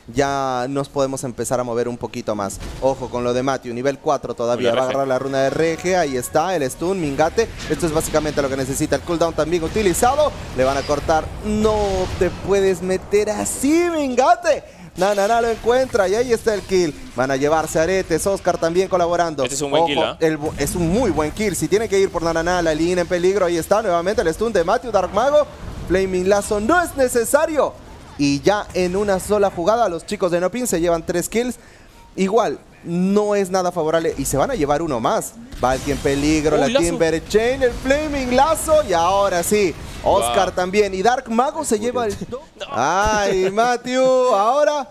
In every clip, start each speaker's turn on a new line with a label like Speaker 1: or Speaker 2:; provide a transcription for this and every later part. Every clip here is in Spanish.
Speaker 1: ya nos podemos empezar a mover un poquito más. Ojo con lo de Matthew, nivel 4 todavía. Va a agarrar la runa de RG, ahí está, el stun, Mingate. Esto es básicamente lo que necesita. El cooldown también utilizado. Le van a cortar. No te puedes meter así, Mingate. Nanana lo encuentra y ahí está el kill. Van a llevarse aretes, Oscar también colaborando.
Speaker 2: Este es un buen kill, ¿eh?
Speaker 1: Es un muy buen kill. Si tiene que ir por Nanana, la línea en peligro. Ahí está nuevamente el stun de Matthew, Dark Mago. Flaming Lazo no es necesario. Y ya en una sola jugada los chicos de Nopin se llevan 3 kills. Igual, no es nada favorable. Y se van a llevar uno más. Valky en peligro, la Timber Chain, el Flaming Lazo. Y ahora sí, Oscar también. Y Dark Mago se lleva el... ¡Ay, Matthew! Ahora...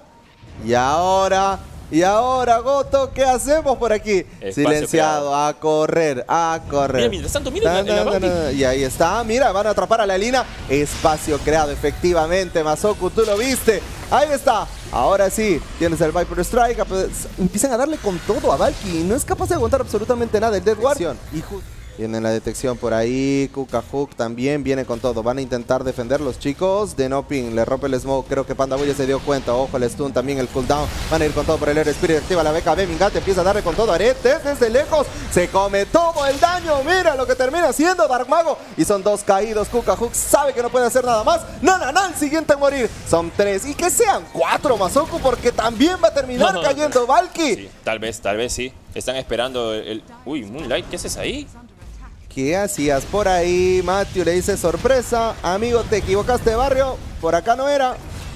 Speaker 1: Y ahora, Goto, ¿qué hacemos por aquí?
Speaker 2: Espacio
Speaker 1: silenciado,
Speaker 2: creado.
Speaker 1: a correr.
Speaker 2: Mira, mientras tanto, mira
Speaker 1: Y ahí está, mira, van a atrapar a la Lina. Espacio creado, efectivamente, Masoku, tú lo viste. Ahí está. Ahora sí, tienes el Viper Strike. Empiezan a darle con todo a Valky. No es capaz de aguantar absolutamente nada el Dead Guardian. Tienen la detección por ahí. Kuka Hook también viene con todo. Van a intentar defender los chicos de Nopin. Le rompe el smoke. Creo que Panda Bulla se dio cuenta. Ojo, el stun también, el cooldown. Van a ir con todo por el Air Spirit. Activa la BKB. Mingate empieza a darle con todo. Aretes desde lejos. Se come todo el daño. Mira lo que termina haciendo Dark Mago. Y son 2 caídos. Kuka Hook sabe que no puede hacer nada más. No, el siguiente a morir. Son 3. Y que sean 4, Masoku, porque también va a terminar cayendo Valky.
Speaker 2: Sí, tal vez sí. Están esperando el... Uy, Moonlight, ¿qué haces ahí?
Speaker 1: ¿Qué hacías por ahí? Matthew le dice sorpresa. Amigo, te equivocaste de barrio. Por acá no era.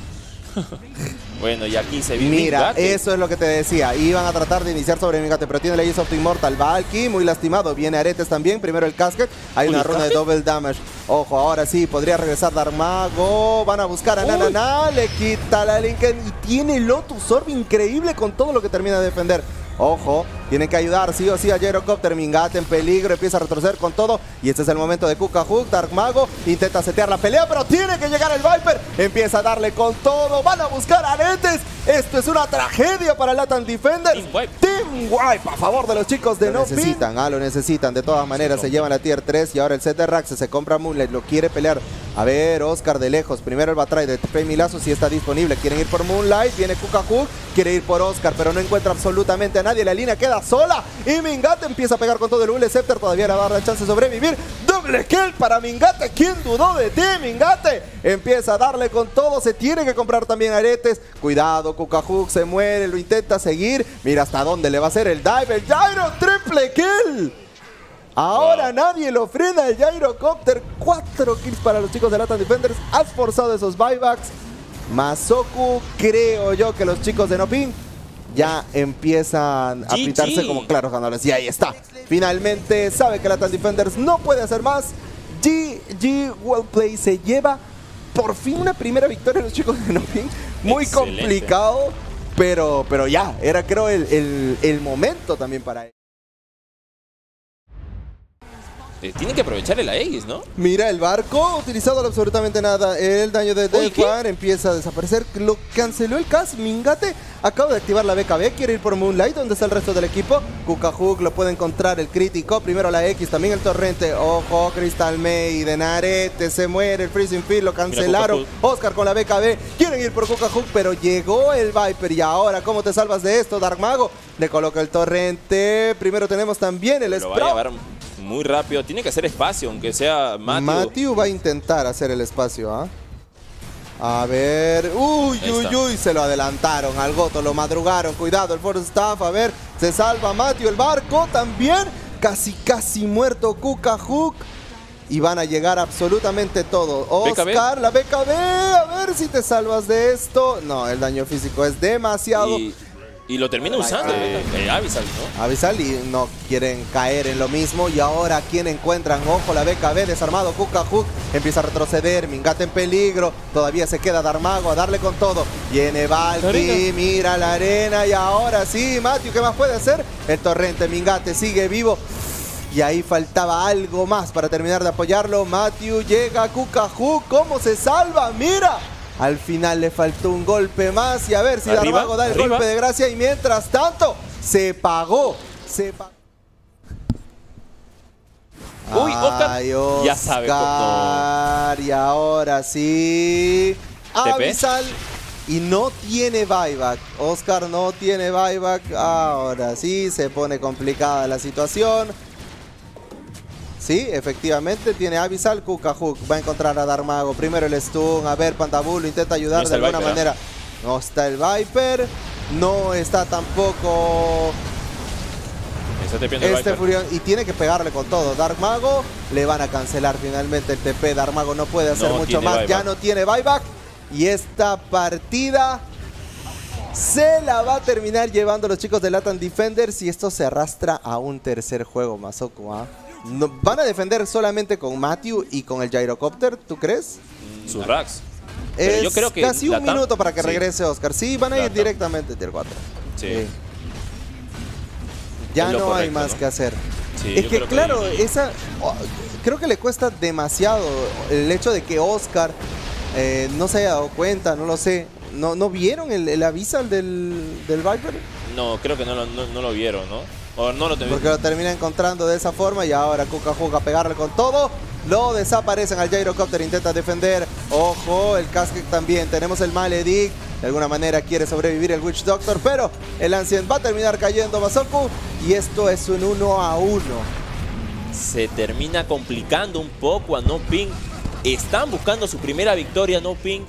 Speaker 2: Bueno, y aquí se viene.
Speaker 1: Mira,
Speaker 2: Mingate.
Speaker 1: eso es lo que te decía. Iban a tratar de iniciar sobre Mingate, pero tiene la Ace of the Immortal. Valky, muy lastimado. Viene Aretes también. Primero el casket. Hay una runa de double damage. Ojo, ahora sí, podría regresar Dark Mago. Van a buscar a Nanana. Le quita la Lincoln. Y tiene Lotus Orb increíble con todo lo que termina de defender. Ojo, tienen que ayudar sí o sí a Gyrocopter. Mingate en peligro, empieza a retroceder con todo. Y este es el momento de Kuka Hook. Dark Mago intenta setear la pelea, pero tiene que llegar el Viper. Empieza a darle con todo. Van a buscar aretes. Esto es una tragedia para Latam Defenders. Team Wipe a favor de los chicos de Nopin. Lo necesitan. De todas maneras, se llevan la tier 3. Y ahora el set de Rax se compra Moonlight. Lo quiere pelear. A ver, Oscar de lejos. Primero el Batray de Flaming Lazo si está disponible. Quieren ir por Moonlight. Viene Kuka Hook. Quiere ir por Oscar, pero no encuentra absolutamente a nadie. La línea queda sola. Y Mingate empieza a pegar con todo el Hule Scepter. Todavía le va a dar la chance de sobrevivir. Doble kill para Mingate. ¿Quién dudó de ti, Mingate? Empieza a darle con todo. Se tiene que comprar también aretes. Cuidado, Kuka Hook se muere. Lo intenta seguir. Mira hasta dónde le va a hacer el dive. El Gyro, triple kill. Ahora nadie lo frena el Gyrocopter. 4 kills para los chicos de Latam Defenders. Has forzado esos buybacks. Masoku, creo yo que los chicos de Nopin ya empiezan a pintarse como claros ganadores. Y ahí está. Finalmente sabe que Latam Defenders no puede hacer más. GG Wellplay se lleva por fin una primera victoria de los chicos de Nopin. Muy complicado, pero ya. Era creo el momento también para él.
Speaker 2: Tienen que aprovechar el Aegis, ¿no?
Speaker 1: Mira, el barco utilizado absolutamente nada. El daño de Deathwire empieza a desaparecer. Lo canceló el cast. Mingate acaba de activar la BKB. Quiere ir por Moonlight. ¿Dónde está el resto del equipo? Kuka Hook lo puede encontrar. El crítico. Primero la X. También el torrente. Ojo, Crystal Maiden. Arete. Se muere. El Freezing Field. Lo cancelaron. Oscar con la BKB. Quieren ir por Kuka Hook, pero llegó el Viper. Y ahora, ¿cómo te salvas de esto, Dark Mago? Le coloca el torrente. Primero tenemos también el Sprout.
Speaker 2: Muy rápido, tiene que hacer espacio, aunque sea Matthew.
Speaker 1: Matthew va a intentar hacer el espacio, ¿ah? A ver, uy, se lo adelantaron al Goto, lo madrugaron, cuidado, el Force Staff, a ver, se salva Matthew, el barco también, casi muerto Kuka Hook. Y van a llegar absolutamente todo. Oscar, BKB. La BKB, a ver si te salvas de esto. No, el daño físico es demasiado.
Speaker 2: Y lo termina usando Abyssal, ¿no?
Speaker 1: Abyssal y no quieren caer en lo mismo. Y ahora, ¿quién encuentran? Ojo, la BKB desarmado. Kuka Hook empieza a retroceder. Mingate en peligro. Todavía se queda Dark Mago a darle con todo. Viene Valky, mira la arena. Y ahora sí, Matthew, ¿qué más puede hacer? El torrente, Mingate sigue vivo. Y ahí faltaba algo más para terminar de apoyarlo. Matthew llega a Kuka Hook. ¿Cómo se salva? ¡Mira! Al final le faltó un golpe más. Y a ver si Dark Mago da el golpe de gracia. Y mientras tanto, se pagó.
Speaker 2: Uy, Oscar. Ya sabe cómo.
Speaker 1: Y ahora sí. Abyssal y no tiene buyback. Oscar no tiene buyback. Ahora sí se pone complicada la situación. Sí, efectivamente tiene Abyssal. Kukahuk va a encontrar a Darmago. Primero el stun. A ver, Pandabu lo intenta ayudar de alguna manera. No está el Viper. No está tampoco este Furion. Y tiene que pegarle con todo. Darmago le van a cancelar finalmente el TP. Darmago no puede hacer mucho más. Buyback. Ya no tiene buyback. Y esta partida se la va a terminar llevando los chicos de Latam Defenders. Y esto se arrastra a un tercer juego, Mazoku. No, ¿van a defender solamente con Matthew y con el Gyrocopter, tú crees?
Speaker 2: Sus racks.
Speaker 1: Es yo creo que casi un minuto para que regrese Oscar. Sí, van a ir directamente a Tier 4.
Speaker 2: Sí.
Speaker 1: Ya no hay más que hacer.
Speaker 2: Sí,
Speaker 1: es que claro, creo que le cuesta demasiado el hecho de que Oscar no se haya dado cuenta, no lo sé. ¿No vieron el Abyssal del Viper?
Speaker 2: No, creo que no lo vieron, ¿no? O no lo
Speaker 1: porque lo termina encontrando de esa forma y ahora Kukahuk a pegarle con todo. Lo desaparecen al Gyrocopter, intenta defender. Ojo, el Casket también. Tenemos el Maledict. De alguna manera quiere sobrevivir el Witch Doctor, pero el Ancient va a terminar cayendo, Mazoku. Y esto es un 1-1.
Speaker 2: Se termina complicando un poco a NoPing. Están buscando su primera victoria, NoPing.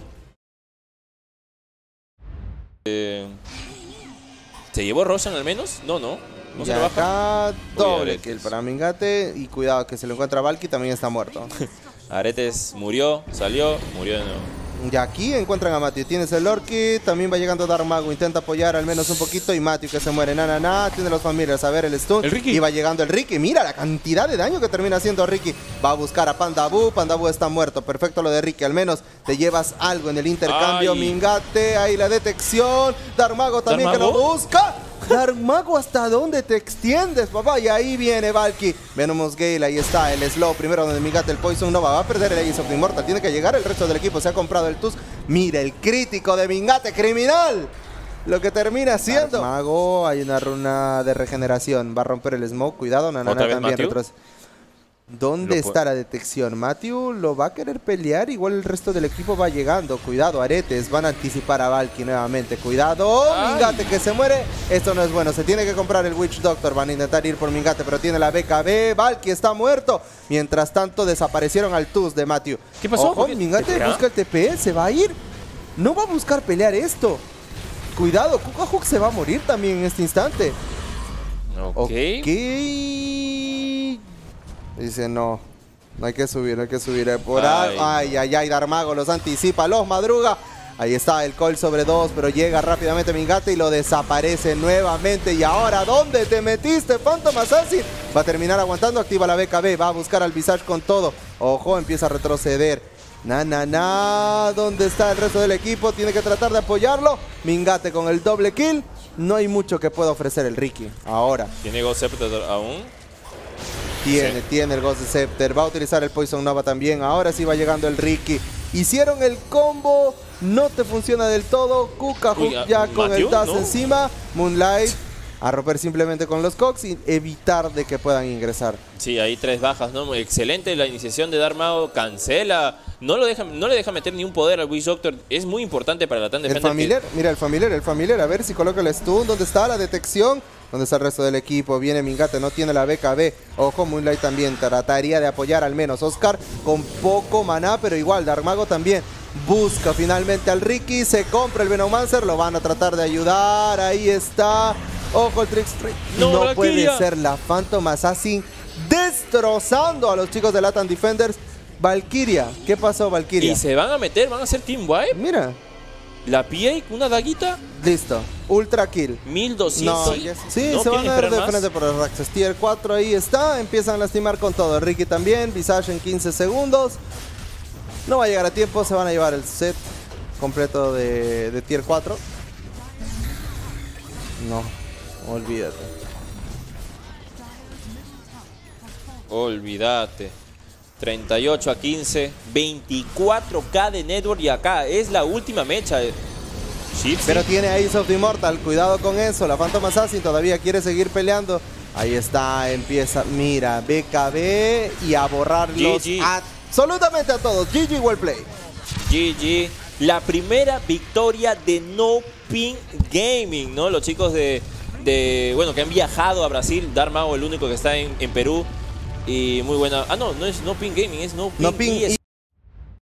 Speaker 2: ¿Se llevó Roshan al menos? No. No se lo baja.
Speaker 1: Acá doble kill para Mingate. Y cuidado que se lo encuentra Valky, también está muerto.
Speaker 2: Aretes murió, salió, murió de nuevo.
Speaker 1: Y aquí encuentran a Matthew. Tienes el Orchid, también va llegando Darmago. Intenta apoyar al menos un poquito. Y Matthew que se muere. Tiene los familiares. A ver el stun. Y va llegando el Ricky. Mira la cantidad de daño que termina haciendo Ricky. Va a buscar a Pandabu. Pandabu está muerto. Perfecto lo de Ricky. Al menos te llevas algo en el intercambio. Ay. Mingate. Ahí la detección. Darmago también que lo busca. Darmago, ¿hasta dónde te extiendes, papá? Y ahí viene Valky. Venomous Gale, ahí está el slow. Primero donde Mingate el Poison Nova. Va a perder el Aegis of the Immortal. Tiene que llegar el resto del equipo. Se ha comprado el Tusk. Mira el crítico de Mingate, criminal. Lo que termina siendo. Darmago, hay una runa de regeneración. Va a romper el smoke. Cuidado, Nanana también retrocede. ¿Dónde está la detección? Matthew lo va a querer pelear. Igual el resto del equipo va llegando. Cuidado, Aretes. Van a anticipar a Valky nuevamente. Cuidado. Mingate que se muere. Esto no es bueno. Se tiene que comprar el Witch Doctor. Van a intentar ir por Mingate, pero tiene la BKB. Valky está muerto. Mientras tanto, desaparecieron al Tusk de Matthew.
Speaker 2: ¿Qué pasó?
Speaker 1: Ojo, Mingate busca el TP. Se va a ir. No va a buscar pelear esto. Cuidado, Kukahuk se va a morir también en este instante. Ok. Dice no hay que subir, por ahí. Ay, Darmago los anticipa, los madruga. Ahí está el call sobre 2, pero llega rápidamente Mingate y lo desaparece nuevamente. Y ahora, ¿dónde te metiste, Phantom Assassin? Va a terminar aguantando, activa la BKB, va a buscar al Visage con todo. Ojo, empieza a retroceder. ¿Dónde está el resto del equipo? Tiene que tratar de apoyarlo. Mingate con el doble kill. No hay mucho que pueda ofrecer el Ricky ahora.
Speaker 2: ¿Tiene Ghost Scepter aún?
Speaker 1: Tiene el Ghost Scepter. Va a utilizar el Poison Nova también. Ahora sí va llegando el Ricky. Hicieron el combo. No te funciona del todo. Kukahuk ya con el Taz encima. Moonlight a romper simplemente con los Cogs y evitar de que puedan ingresar.
Speaker 2: Sí, ahí 3 bajas, ¿no? Excelente la iniciación de Darmago. Cancela. No le deja meter ni un poder al Witch Doctor. Es muy importante para la Latam Defenders.
Speaker 1: El familiar, mira el familiar. A ver si coloca el stun. ¿Dónde está la detección? ¿Dónde está el resto del equipo? Viene Mingate, no tiene la BKB. Ojo, Moonlight también trataría de apoyar al menos. Oscar con poco maná, pero igual Darmago también busca finalmente al Ricky. Se compra el Venomancer, lo van a tratar de ayudar. Ahí está. Ojo el Trickstream. No puede ser la Phantom Assassin destrozando a los chicos de Latam Defenders. Valkyria, ¿qué pasó, Valkyria?
Speaker 2: Y se van a meter, van a hacer team wipe.
Speaker 1: Mira.
Speaker 2: La PA, una daguita.
Speaker 1: Listo. Ultra kill.
Speaker 2: 1200.
Speaker 1: Sí, no se van a ver de frente por los Raxes. Tier 4 ahí está. Empiezan a lastimar con todo. Ricky también. Visage en 15 segundos. No va a llegar a tiempo. Se van a llevar el set completo de Tier 4. No.
Speaker 2: Olvídate. 38 a 15, 24k de network y acá es la última mecha.
Speaker 1: Pero tiene Aegis of the Immortal, cuidado con eso. La Phantom Assassin todavía quiere seguir peleando. Ahí está, empieza, mira, BKB y a borrarlos absolutamente a todos. GG, well play.
Speaker 2: GG. la primera victoria de No Pin Gaming, ¿no? Los chicos bueno, que han viajado a Brasil. Dark Mago, el único que está en Perú. Y muy buena. Ah, no, no es No Pin Gaming, es No Pin,
Speaker 1: No Pin